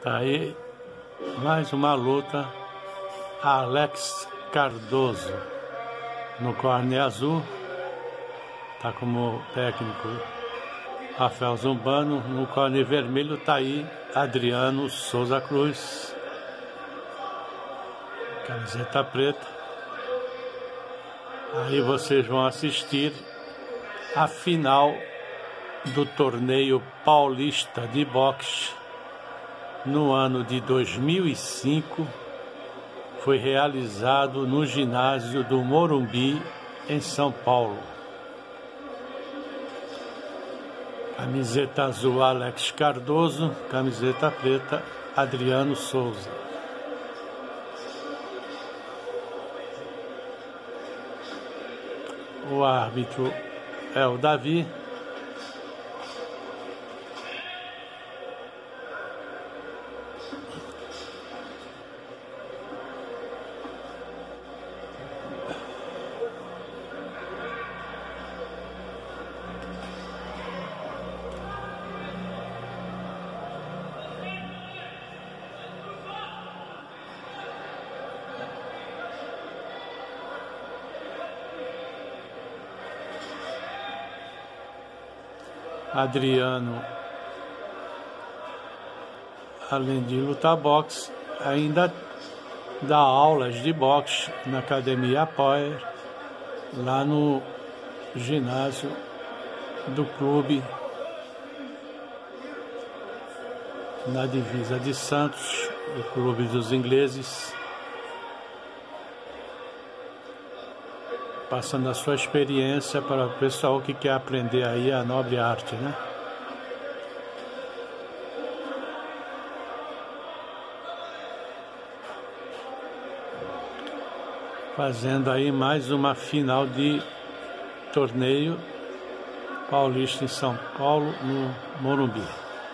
Tá aí mais uma luta. Alex Cardoso no corner azul, tá como técnico Rafael Zumbano. No corner vermelho tá aí Adriano Souza Cruz, camiseta preta. Aí vocês vão assistir a final do torneio paulista de boxe no ano de 2005. Foi realizado no ginásio do Morumbi, em São Paulo. Camiseta azul, Alex Cardoso. Camiseta preta, Adriano Souza. O árbitro é o Davi. Adriano, além de lutar boxe, ainda dá aulas de boxe na Academia Power, lá no ginásio do clube, na divisa de Santos, o clube dos ingleses, passando a sua experiência para o pessoal que quer aprender aí a nobre arte, né? Fazendo aí mais uma final de torneio paulista em São Paulo, no Morumbi.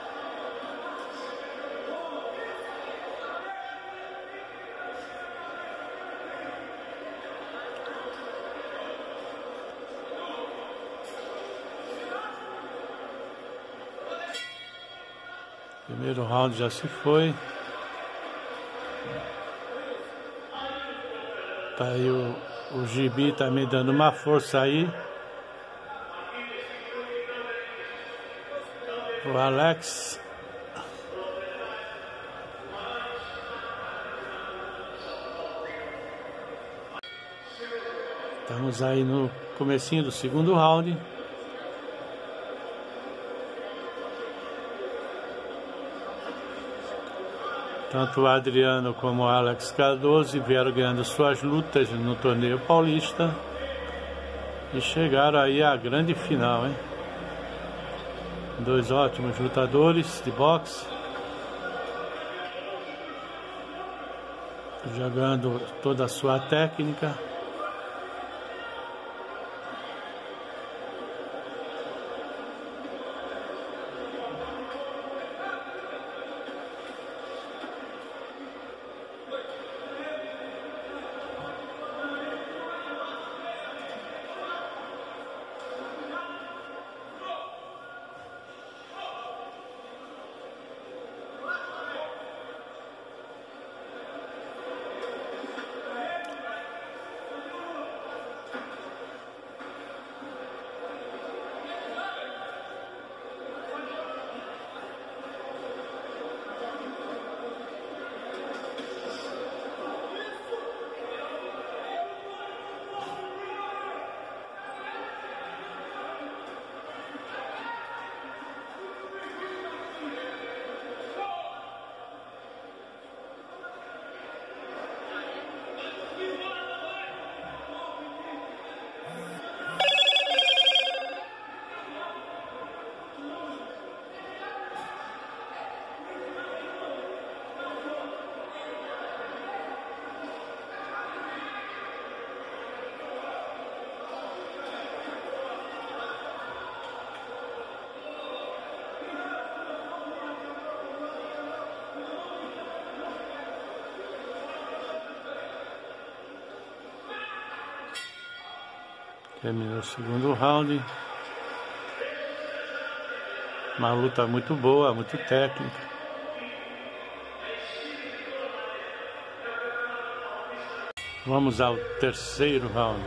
Primeiro round já se foi. Tá aí o Gibi também dando uma força aí. O Alex. Estamos aí no comecinho do segundo round. Tanto o Adriano como o Alex Cardoso vieram ganhando suas lutas no torneio paulista e chegaram aí à grande final, hein? Dois ótimos lutadores de boxe, jogando toda a sua técnica. Terminou o segundo round. Uma luta muito boa, muito técnica. Vamos ao terceiro round.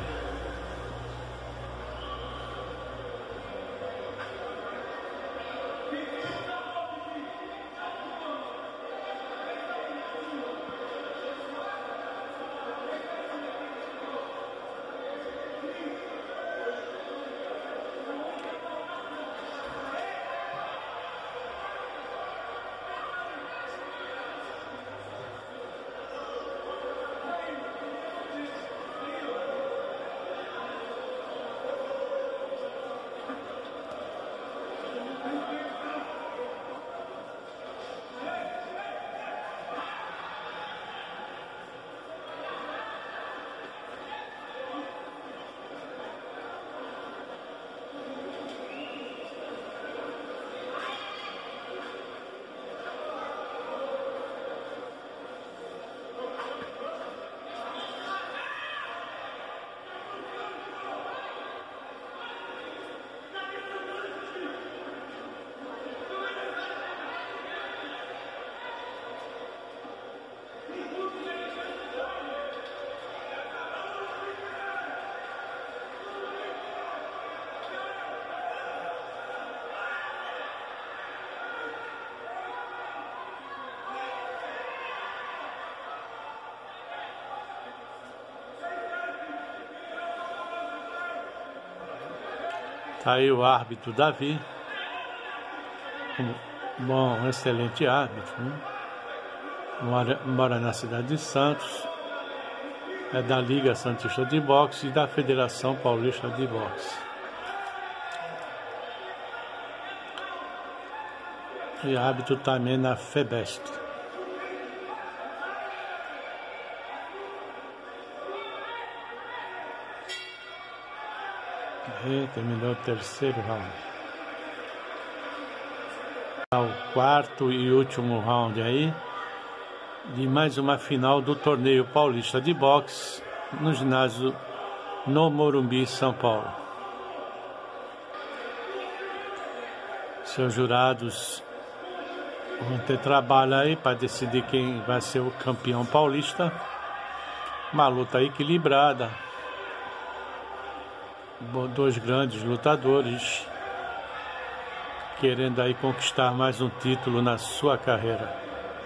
Tá aí o árbitro Davi, um excelente árbitro, né? Mora na cidade de Santos, é da Liga Santista de Boxe e da Federação Paulista de Boxe. E árbitro também na FEBEST. E terminou o terceiro round. O quarto e último round aí de mais uma final do torneio paulista de boxe no ginásio no Morumbi, São Paulo. Seus jurados vão ter trabalho aí para decidir quem vai ser o campeão paulista. Uma luta equilibrada. Dois grandes lutadores querendo aí conquistar mais um título na sua carreira.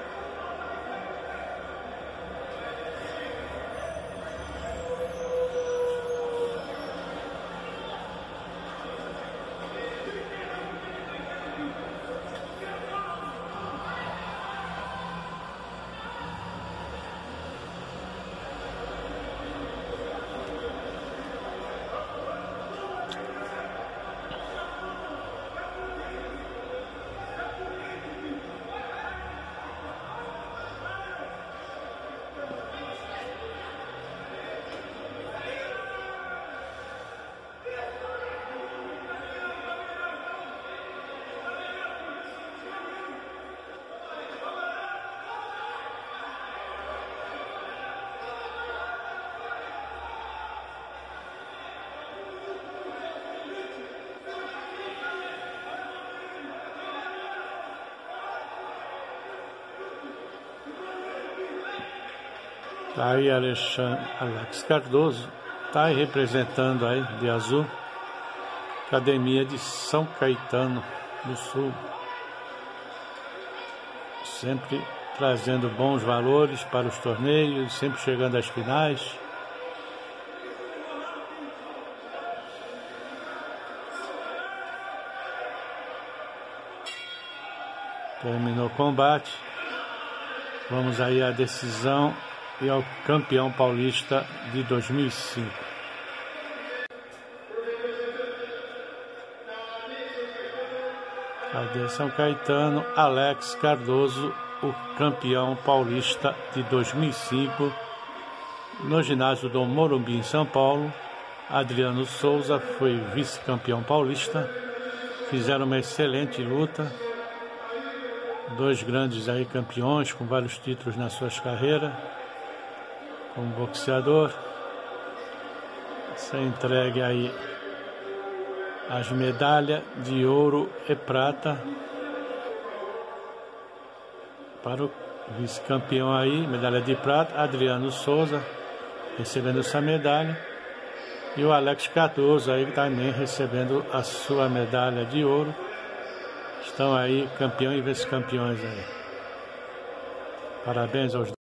Tá aí Alex Cardoso, tá aí representando aí de azul, Academia de São Caetano do Sul, sempre trazendo bons valores para os torneios, sempre chegando às finais. Terminou o combate, vamos aí à decisão e ao campeão paulista de 2005. Cadê São Caetano? Alex Cardoso, o campeão paulista de 2005, no ginásio do Morumbi, em São Paulo. Adriano Souza foi vice-campeão paulista. Fizeram uma excelente luta. Dois grandes aí campeões com vários títulos nas suas carreiras. Como boxeador, você entregue aí as medalhas de ouro e prata para o vice-campeão aí, medalha de prata, Adriano Souza, recebendo essa medalha. E o Alex Cardoso aí também recebendo a sua medalha de ouro. Estão aí campeão e vice-campeões aí. Parabéns aos